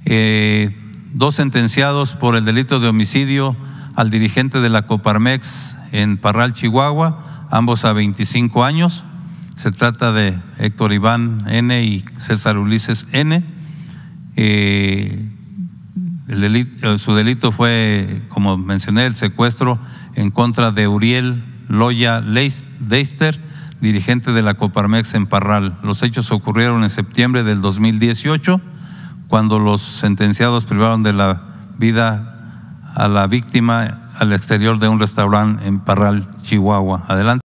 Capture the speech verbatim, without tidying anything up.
Eh, dos sentenciados por el delito de homicidio al dirigente de la Coparmex en Parral, Chihuahua, ambos a veinticinco años. Se trata de Héctor Iván N. y César Ulises N. Eh, el delito, su delito fue, como mencioné, el secuestro en contra de Uriel Loya Deister, dirigente de la Coparmex en Parral. Los hechos ocurrieron en septiembre del dos mil dieciocho, cuando los sentenciados privaron de la vida a la víctima al exterior de un restaurante en Parral, Chihuahua. Adelante.